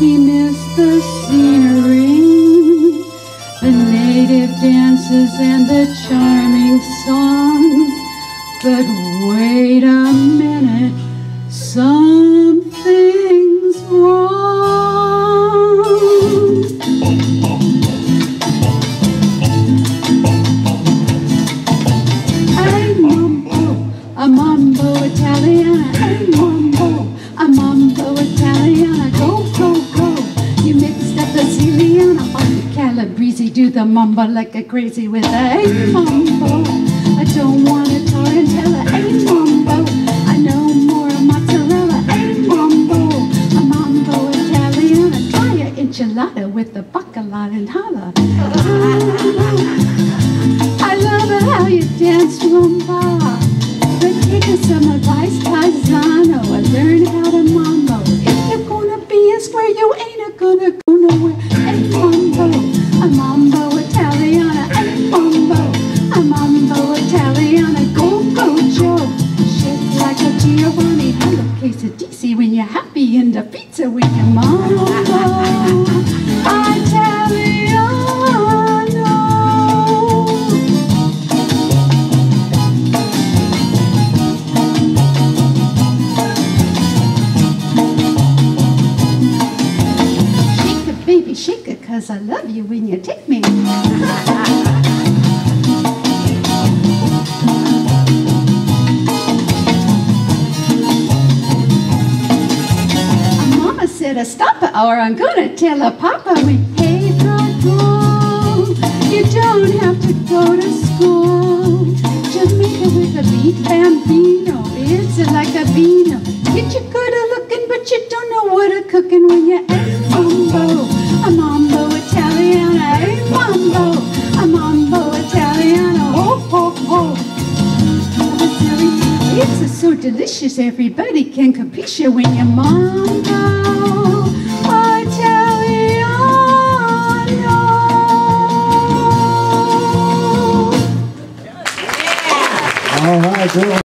He missed the scenery, the native dances and the charming songs. But wait a minute, something's wrong. Hey mambo, a mambo Italiano. Hey mambo, a mambo Italiano. Go, go, go. You mixed up the Siciliano on the Calabrese. Do the mambo like a crazy with a hey mambo. I don't want a tarantella. Hey mambo, I know more mozzarella. Hey mambo, a mambo Italiano. Try a enchilada with the bacala and holla. I love it how you dance rumba. But take some advice, paisano. I learned how to mambo. If you're gonna be a square, you ain't gonna go nowhere. Hey mambo, a mambo Italiana. Hey mambo, a mambo Italiana. Go, go, Joe. Shake like a Giovanni. Hello, quesadilla when you're happy, and the pizza when you're mambo Italiano. Baby, shake it, 'cause I love you when you take me. Mama said, stop it, or I'm gonna tell her Papa. Hey, Papa, you don't have to go to school. Jamaica with a beat bambino. It's like a vino. Get you good at looking, but you don't know what a cooking when you're at mambo. A mambo Italiano, hey mambo, a mambo Italiano, ho ho ho. It's so delicious, everybody can capisce when you're mambo Italiano. All right, girl.